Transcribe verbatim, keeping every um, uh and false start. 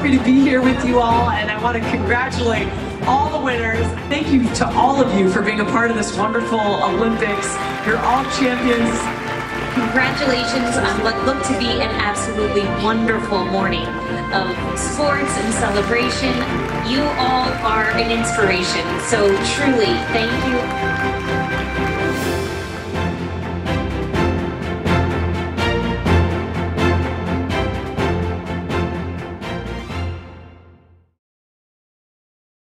happy to be here with you all, and I want to congratulate all the winners. Thank you to all of you for being a part of this wonderful Olympics. You're all champions. Congratulations on what looked to be an absolutely wonderful morning of sports and celebration. You all are an inspiration, so truly, thank you.